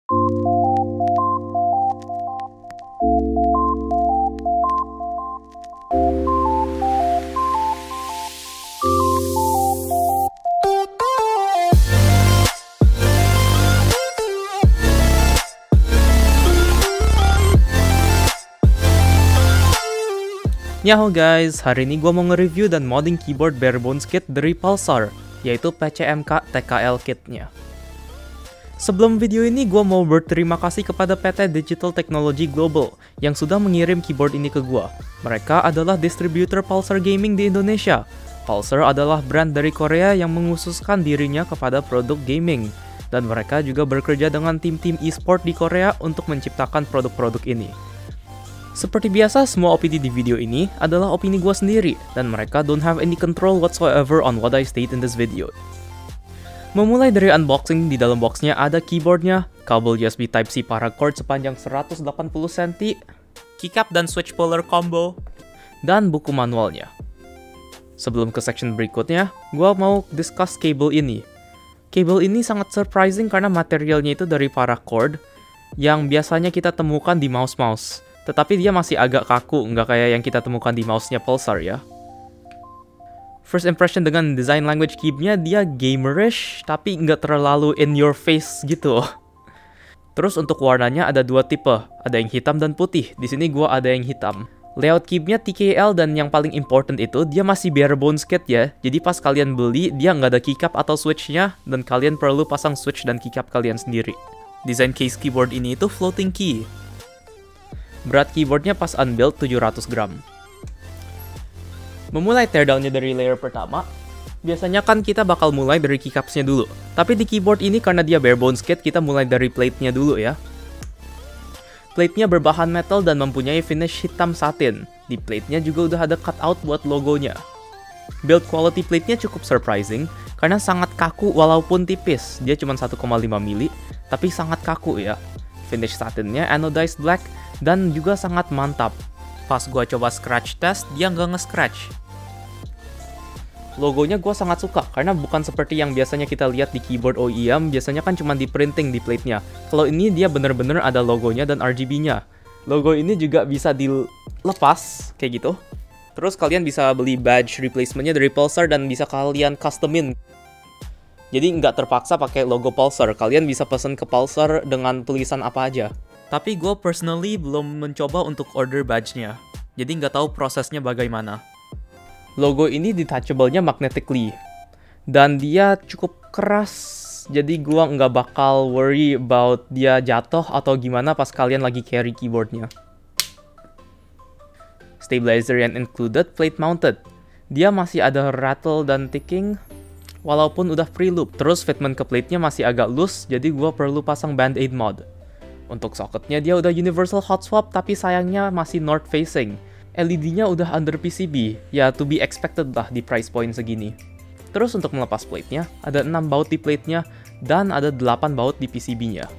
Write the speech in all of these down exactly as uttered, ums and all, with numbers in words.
Nyaho guys, hari ini gue mau nge-review dan modding keyboard Barebones Kit dari Pulsar, yaitu P C M K T K L Kitnya. Sebelum video ini, gue mau berterima kasih kepada P T Digital Technology Global yang sudah mengirim keyboard ini ke gue. Mereka adalah distributor Pulsar Gaming di Indonesia. Pulsar adalah brand dari Korea yang mengkhususkan dirinya kepada produk gaming. Dan mereka juga bekerja dengan tim-tim e-sport di Korea untuk menciptakan produk-produk ini. Seperti biasa, semua opini di video ini adalah opini gue sendiri, dan mereka don't have any control whatsoever on what I state in this video. Memulai dari unboxing, di dalam boxnya ada keyboardnya, kabel U S B Type-C paracord sepanjang seratus delapan puluh sentimeter, keycap dan switch puller combo, dan buku manualnya. Sebelum ke section berikutnya, gue mau discuss kabel ini. Kabel ini sangat surprising karena materialnya itu dari paracord yang biasanya kita temukan di mouse-mouse. Tetapi dia masih agak kaku, nggak kayak yang kita temukan di mouse-nya Pulsar ya. First impression dengan design language keyboard-nya, dia gamerish, tapi nggak terlalu in your face gitu. Terus untuk warnanya ada dua tipe, ada yang hitam dan putih. Di sini gua ada yang hitam. Layout keyboard-nya T K L dan yang paling important itu, dia masih Barebones Kit ya. Jadi pas kalian beli, dia nggak ada keycap atau switch-nya, dan kalian perlu pasang switch dan keycap kalian sendiri. Desain case keyboard ini itu floating key. Berat keyboardnya pas unbuilt tujuh ratus gram. Memulai teardownnya dari layer pertama, biasanya kan kita bakal mulai dari keycapsnya dulu. Tapi di keyboard ini karena dia Barebones Kit, kita mulai dari plate-nya dulu ya. Plate-nya berbahan metal dan mempunyai finish hitam satin. Di plate-nya juga udah ada cutout buat logonya. Build quality plate-nya cukup surprising, karena sangat kaku walaupun tipis. Dia cuma satu koma lima mili, tapi sangat kaku ya. Finish satinnya anodized black, dan juga sangat mantap. Pas gua coba scratch test, dia nggak nge-scratch. Logonya gua sangat suka, karena bukan seperti yang biasanya kita lihat di keyboard O E M, biasanya kan cuma di printing di plate-nya. Kalau ini dia bener-bener ada logonya dan R G B-nya. Logo ini juga bisa dilepas, kayak gitu. Terus kalian bisa beli badge replacement-nya dari Pulsar dan bisa kalian customin. Jadi nggak terpaksa pakai logo Pulsar, kalian bisa pesen ke Pulsar dengan tulisan apa aja. Tapi gue personally belum mencoba untuk order badge-nya, jadi nggak tahu prosesnya bagaimana. Logo ini detachable-nya magnetically, dan dia cukup keras, jadi gue nggak bakal worry about dia jatuh atau gimana pas kalian lagi carry keyboardnya. Stabilizer yang included plate mounted, dia masih ada rattle dan ticking, walaupun udah pre-loop. Terus fitment ke plate-nya masih agak loose, jadi gue perlu pasang band-aid mod. Untuk socketnya dia udah universal hot swap, tapi sayangnya masih north facing. L E D-nya udah under P C B, ya to be expected lah di price point segini. Terus untuk melepas plate-nya, ada enam baut di plate-nya, dan ada delapan baut di P C B-nya.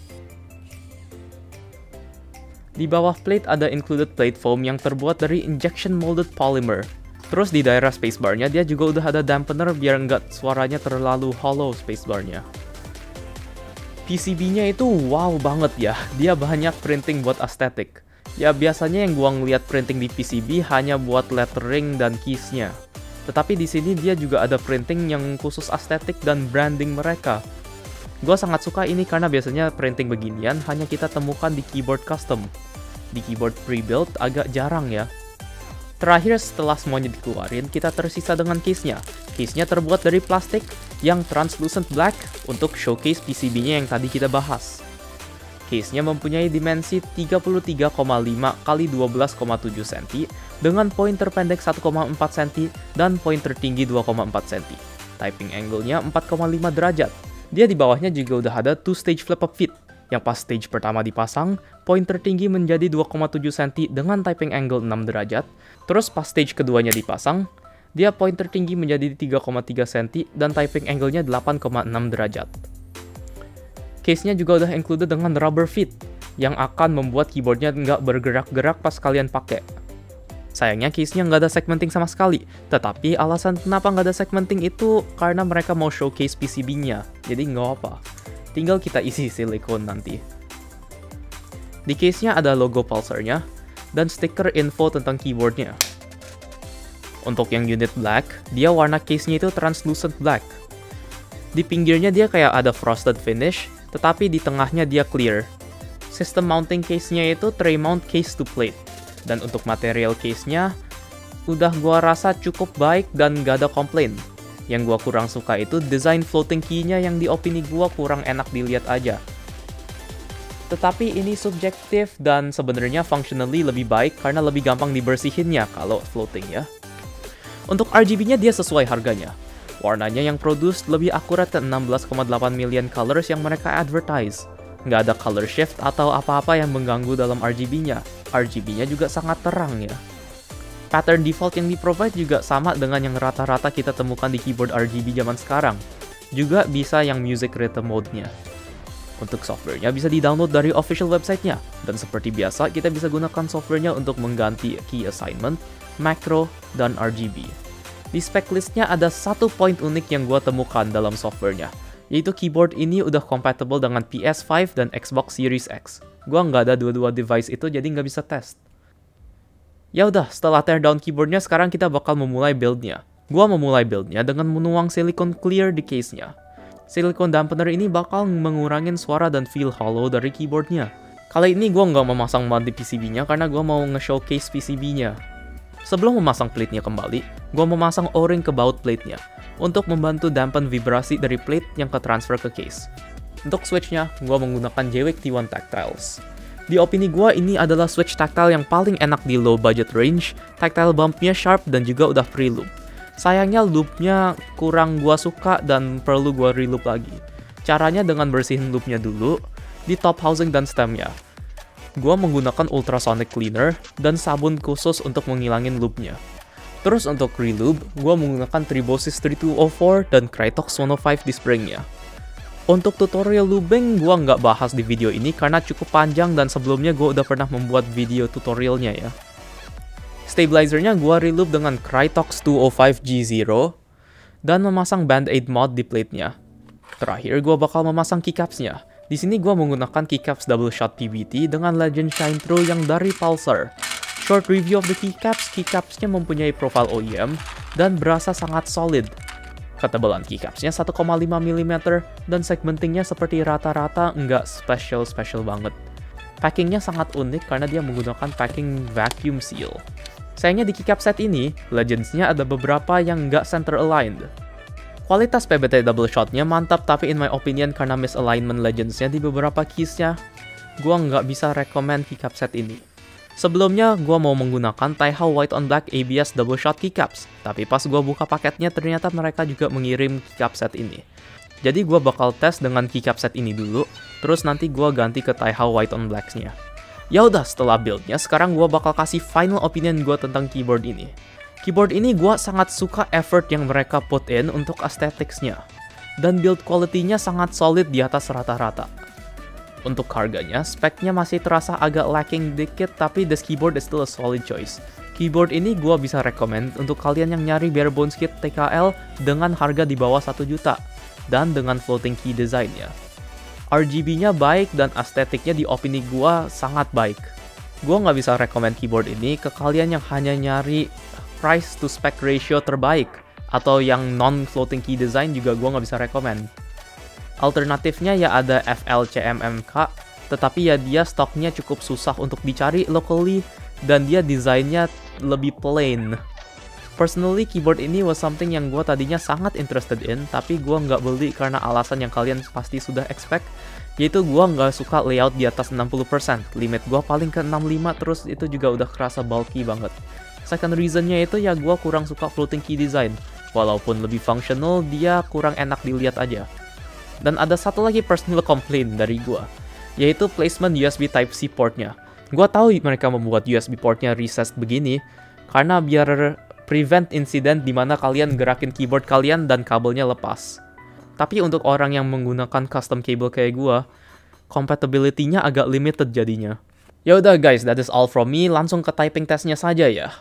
Di bawah plate ada included plate foam yang terbuat dari injection molded polymer. Terus di daerah spacebar-nya dia juga udah ada dampener biar nggak suaranya terlalu hollow spacebar-nya. P C B-nya itu wow banget ya, dia banyak printing buat aesthetic. Ya biasanya yang gua ngeliat printing di P C B hanya buat lettering dan keys-nya. Tetapi di sini dia juga ada printing yang khusus aesthetic dan branding mereka. Gua sangat suka ini karena biasanya printing beginian hanya kita temukan di keyboard custom. Di keyboard pre-built agak jarang ya. Terakhir setelah semuanya dikeluarin, kita tersisa dengan case-nya. Case-nya terbuat dari plastik yang translucent black untuk showcase P C B-nya yang tadi kita bahas. Case-nya mempunyai dimensi tiga puluh tiga koma lima kali dua belas koma tujuh sentimeter dengan poin terpendek satu koma empat sentimeter dan poin tertinggi dua koma empat sentimeter. Typing angle-nya empat koma lima derajat. Dia di bawahnya juga udah ada two stage flip-up fit. Yang pas stage pertama dipasang, poin tertinggi menjadi dua koma tujuh sentimeter dengan typing angle enam derajat. Terus pas stage keduanya dipasang, dia poin tertinggi menjadi tiga koma tiga sentimeter dan typing angle-nya delapan koma enam derajat. Case-nya juga udah included dengan rubber fit, yang akan membuat keyboardnya nggak bergerak-gerak pas kalian pakai. Sayangnya case-nya nggak ada segmenting sama sekali, tetapi alasan kenapa nggak ada segmenting itu karena mereka mau showcase P C B-nya, jadi nggak apa. tinggal kita isi silikon nanti. Di case-nya ada logo Pulsar-nya, dan stiker info tentang keyboardnya. Untuk yang unit black, dia warna case-nya itu translucent black. Di pinggirnya dia kayak ada frosted finish, tetapi di tengahnya dia clear. Sistem mounting case-nya itu tray mount case to plate. Dan untuk material case-nya, udah gua rasa cukup baik dan gak ada komplain. Yang gua kurang suka itu desain floating key-nya yang di opini gua kurang enak dilihat aja. Tetapi ini subjektif dan sebenarnya functionally lebih baik karena lebih gampang dibersihinnya kalau floating ya. Untuk R G B-nya dia sesuai harganya. Warnanya yang produced lebih akurat ke enam belas koma delapan million colors yang mereka advertise. Nggak ada color shift atau apa-apa yang mengganggu dalam R G B-nya. R G B-nya juga sangat terang ya. Pattern default yang di-provide juga sama dengan yang rata-rata kita temukan di keyboard R G B zaman sekarang. Juga bisa yang music rhythm mode-nya. Untuk softwarenya bisa di-download dari official website-nya. Dan seperti biasa, kita bisa gunakan softwarenya untuk mengganti key assignment, macro, dan R G B. Di spec list-nya ada satu poin unik yang gua temukan dalam softwarenya, yaitu keyboard ini udah compatible dengan P S five dan Xbox Series X. Gua nggak ada dua-dua device itu, jadi nggak bisa test. Ya udah, setelah teardown keyboardnya, sekarang kita bakal memulai build-nya. Gua memulai build-nya dengan menuang silikon clear di case-nya. Silikon dampener ini bakal mengurangin suara dan feel hollow dari keyboardnya. Kali ini gua nggak memasang mod di P C B-nya karena gua mau nge-showcase P C B-nya. Sebelum memasang plate-nya kembali, gua memasang O-ring ke baut plate-nya untuk membantu dampen vibrasi dari plate yang ke-transfer ke case. Untuk switch-nya, gua menggunakan J W T one Tactiles. Di opini gua, ini adalah switch tactile yang paling enak di low budget range, tactile bump-nya sharp dan juga udah pre-loop. Sayangnya loop-nya kurang gua suka dan perlu gua re-loop lagi. Caranya dengan bersihin loop-nya dulu, di top housing dan stem-nya. Gua menggunakan ultrasonic cleaner dan sabun khusus untuk menghilangin loop-nya. Terus untuk re-loop, gua menggunakan Tribosys thirty-two oh four dan Krytox one oh five di spring-nya. Untuk tutorial lubing, gua nggak bahas di video ini karena cukup panjang dan sebelumnya gua udah pernah membuat video tutorialnya ya. Stabilizer-nya gua re-loop dengan Krytox two oh five G zero dan memasang Band-Aid mod di plate-nya. Terakhir, gua bakal memasang keycaps-nya. Di sini gua menggunakan keycaps double shot P B T dengan Legend Shine Through yang dari Pulsar. Short review of the keycaps, keycaps-nya mempunyai profile O E M dan berasa sangat solid. Ketebalan keycaps-nya one koma lima milimeter dan segmentingnya seperti rata-rata nggak special-special banget. Packingnya sangat unik karena dia menggunakan packing vacuum seal. Sayangnya di keycap set ini, Legends-nya ada beberapa yang nggak center aligned. Kualitas P B T double shot-nya mantap, tapi in my opinion karena misalignment Legends-nya di beberapa keys-nya, gua nggak bisa recommend keycap set ini. Sebelumnya, gua mau menggunakan Taiho White on Black A B S double shot keycaps, tapi pas gua buka paketnya ternyata mereka juga mengirim keycap set ini. Jadi gua bakal tes dengan keycap set ini dulu, terus nanti gua ganti ke Taiho White on Blacks-nya. Ya udah, setelah build-nya, sekarang gua bakal kasih final opinion gua tentang keyboard ini. Keyboard ini gua sangat suka effort yang mereka put in untuk aesthetics-nya, dan build quality-nya sangat solid di atas rata-rata. Untuk harganya, speknya masih terasa agak lacking dikit, tapi this keyboard is still a solid choice. Keyboard ini gua bisa recommend untuk kalian yang nyari bare bones kit T K L dengan harga di bawah satu juta, dan dengan floating key design-nya. R G B-nya baik dan estetiknya di opini gua sangat baik. Gua nggak bisa recommend keyboard ini ke kalian yang hanya nyari price to spec ratio terbaik, atau yang non-floating key design juga gua nggak bisa recommend. Alternatifnya ya ada F L C M M K, tetapi ya dia stoknya cukup susah untuk dicari locally, dan dia desainnya lebih plain. Personally, keyboard ini was something yang gue tadinya sangat interested in, tapi gue nggak beli karena alasan yang kalian pasti sudah expect, yaitu gue nggak suka layout di atas enam puluh persen, limit gue paling ke enam puluh lima, terus itu juga udah kerasa bulky banget. Second reasonnya itu ya gue kurang suka floating key design, walaupun lebih functional, dia kurang enak dilihat aja. Dan ada satu lagi personal complaint dari gue, yaitu placement U S B Type-C portnya. Gue tahu mereka membuat U S B portnya recessed begini, karena biar prevent incident di mana kalian gerakin keyboard kalian dan kabelnya lepas. Tapi untuk orang yang menggunakan custom cable kayak gue, compatibility-nya agak limited jadinya. Ya udah guys, that is all from me. Langsung ke typing testnya saja ya.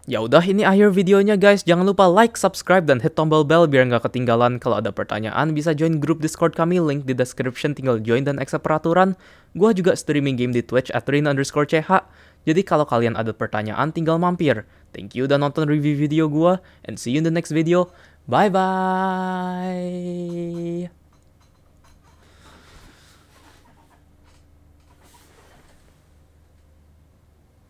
Ya udah, ini akhir videonya guys. Jangan lupa like, subscribe, dan hit tombol bell biar nggak ketinggalan. Kalau ada pertanyaan bisa join grup Discord kami, link di description, tinggal join dan accept peraturan. Gua juga streaming game di Twitch at rin underscore ch. Jadi kalau kalian ada pertanyaan tinggal mampir. Thank you udah nonton review video gua, and see you in the next video. Bye bye.